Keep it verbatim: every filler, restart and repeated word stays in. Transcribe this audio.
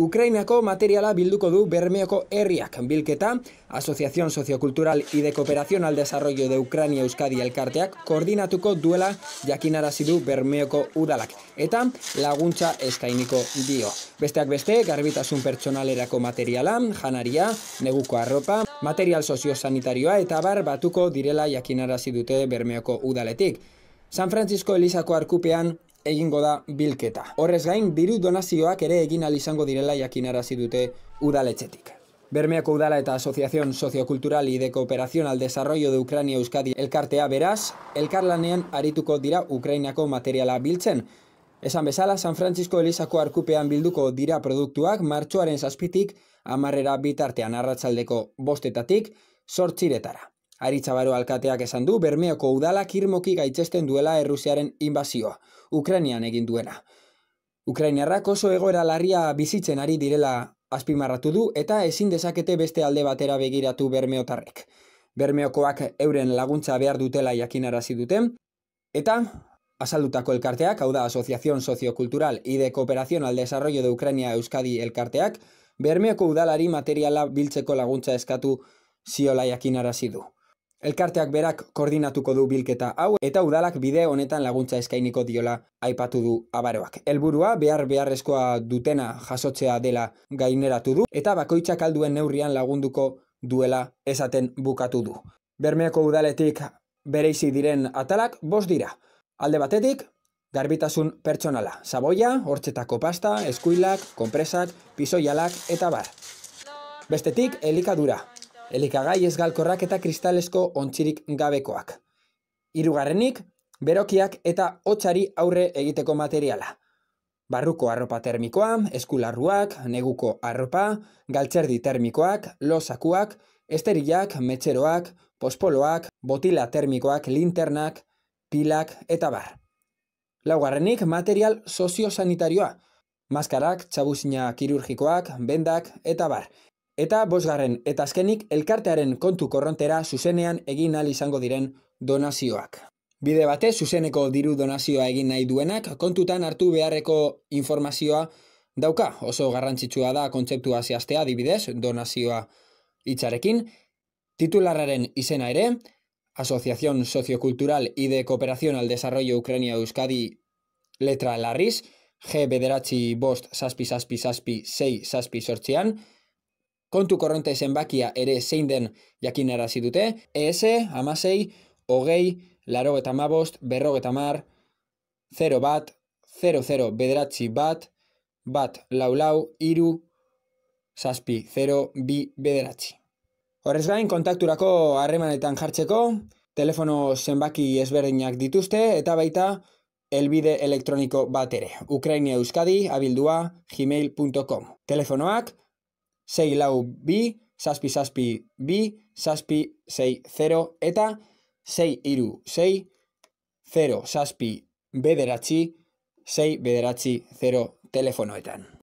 Ukrainako materiala bilduko du Bermeoko herriak bilketa, Asociación Sociocultural y de Cooperación al Desarrollo de Ucrania Euskadi elkarteak koordinatuko duela jakinarazi du Bermeoko udalak, eta laguntza eskainiko dio. Besteak beste, garbitasun pertsonalerako materiala, janaria, neguko arropa, material soziosanitarioa eta bar batuko direla jakinarazi dute Bermeoko udaletik. San Francisco Elizako arkupean egingo da bilketa. Horrez gain, diru donazioak ere egin ahal izango direla jakinarazi dute udaletxetik. Bermeoko udala eta Asociación Sociocultural y de Cooperación al Desarrollo de Ucrania Euskadi elkartea beraz, elkarlanean arituko dira Ukrainako materiala biltzen. Esan bezala, San Francisco Elizako arkupean bilduko dira produktuak martxoaren zazpitik hamarrera bitartean arratsaldeko bostetatik zortziretara. Aritzabaro alkateak esan du Bermeoko udalak irmoki gaitzesten duela Errusiaren inbazioa, Ukrainian egin duena. Ukrainiarrak oso egoera larria bizitzen ari direla azpimarratu du eta ezin dezakete beste alde batera begiratu bermeotarrek. Bermeokoak euren laguntza behar dutela jakinarazi duten, eta azaldutako elkarteak, hau da Asociación Sociocultural y de Cooperación al Desarrollo de Ucrania Euskadi elkarteak, Bermeoko udalari materiala biltzeko laguntza eskatu ziola jakinarazi du. Elkarteak berak koordinatuko du bilketa hau eta udalak bide honetan laguntza eskainiko diola aipatu du abaroak. Helburua behar beharrezkoa dutena jasotzea dela gaineratu du eta bakoitzak alduen neurrian lagunduko duela esaten bukatu du. Bermeoko udaletik bereizi diren atalak bost dira. Alde batetik, garbitasun pertsonala, saboia, hortzetako pasta, eskuilak, konpresak, pisoialak eta bar. Bestetik, elikadura. Elikagai ezgalkorrak eta kristalesko ontzirik gabekoak. Hirugarrenik, berokiak eta hotzari aurre egiteko materiala. Barruko arropa termikoa, eskularruak, neguko arropa, galtzerdi termikoak, losakuak, esterilak, metxeroak, pospoloak, botila termikoak, linternak, pilak eta bar. Laugarrenik, material soziosanitarioa. Maskarak, txabuzina kirurgikoak, bendak eta bar. Eta bosgarren eta azkenik elkartearen kontu korrontera zuzenean egin ahal izango diren donazioak. Bide batez, zuzeneko diru donazioa egin nahi duenak, kontutan hartu beharreko informazioa dauka. Oso garrantzitsua da kontzeptua zehaztea, adibidez, donazioa hitzarekin. Titularraren izena ere, Asociación Sociocultural y de Cooperación al Desarrollo Ucrania Euskadi letra larriz, G bederatzi bost zazpi zazpi zazpi sei zazpi sortzean, kontu korronte zenbakia ere zein den jakinarazi dute, E S, amasei, hogei, laurogeita hamabost, berrogeita hamar, zero bat, zero zero bederatzi bat, bat lau lau, hiru, zazpi, zero, bi bederatzi. Horrez gain, kontakturako harremanetan jartzeko, telefono zenbaki ezberdinak dituzte eta baita helbide elektroniko bat ere, Ukraina Euskadi abildua gmail punto com. Telefonoak sei lau bi, zazpi zazpi bi, zazpi sei zero eta sei hiru sei, zero zazpi bederatzi, sei bederatzi zero telefonoetan.